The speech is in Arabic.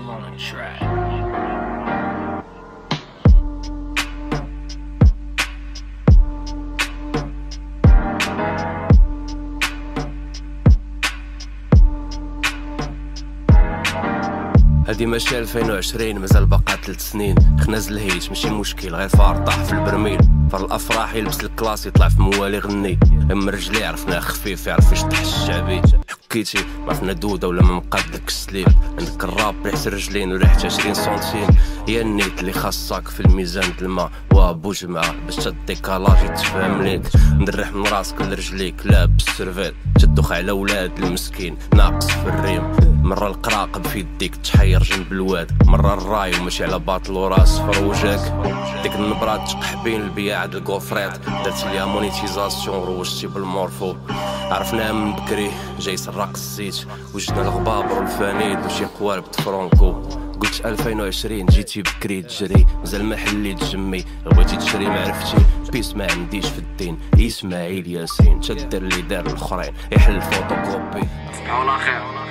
هادي ماشي 2020 مازال باقا 3 سنين. خناز الهيت ماشي مشكل، غير فار طاح في البرميل. فار الافراح يلبس الكلاس يطلع في موالي يغني. اما الرجلي عرفناه خفيف يعرف يشطح الشعبي. حكيتي عرفنا دوده ولا ما مقادك السليم. عندك الراب ريحة الرجلين وريحة 20 سنتيم. هي النيت اللي خاصك في الميزان د الماء وابو جمعة باش تديكالاج يتفهم ليك. ندرح من راسك لرجليك لابس سيرفيت. تدوخ على ولاد المسكين ناقص في الريم. مرة القراقب في يديك تحير جنب الواد. مرة الراي وماشي على باطل وراس فروجك. ديك النبرات تقحبين البياع د الكوفريت. درت ليها مونيتيزاسيون روجتي بالمورفو. عرفناها من بكري جاي سراق الزيت. وجدنا الغبابر والفانيد وشي قوالب فرونكو. قلت 2020 جيتي بكري تجري مازال ما حليت جمي. بغيتي تشري معرفتي بيس ما عنديش في الدين. اسماعيل ياسين تدير اللي دار الاخرين يحل الفوتوكوبي.